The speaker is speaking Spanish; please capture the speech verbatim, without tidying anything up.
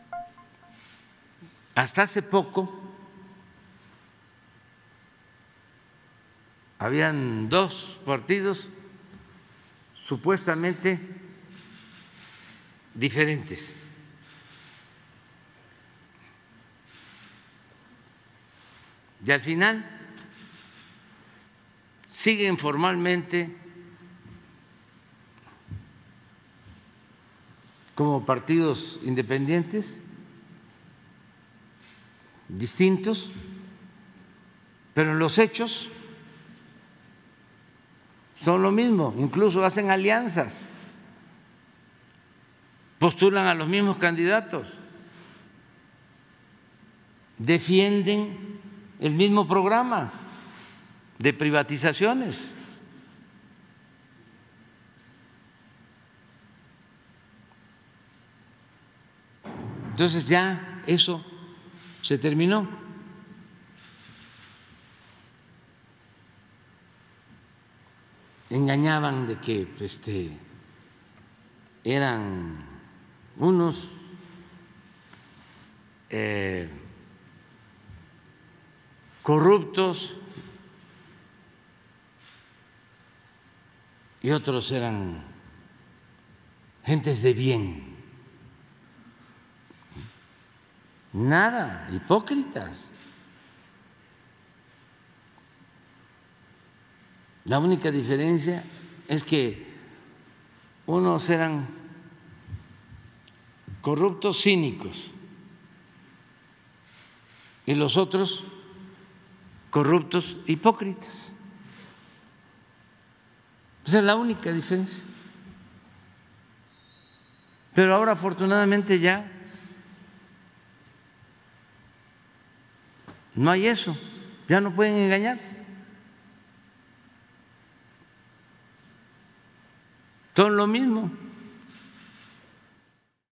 Hasta hace poco habían dos partidos supuestamente diferentes. Y al final siguen formalmente como partidos independientes, distintos, pero en los hechos son lo mismo, incluso hacen alianzas, postulan a los mismos candidatos, defienden el mismo programa de privatizaciones. Entonces ya eso se terminó. Engañaban de que este, eran unos eh, corruptos y otros eran gentes de bien. Nada, hipócritas. La única diferencia es que unos eran corruptos cínicos y los otros corruptos hipócritas. Esa es la única diferencia. Pero ahora afortunadamente ya no hay eso, ya no pueden engañar. Son lo mismo.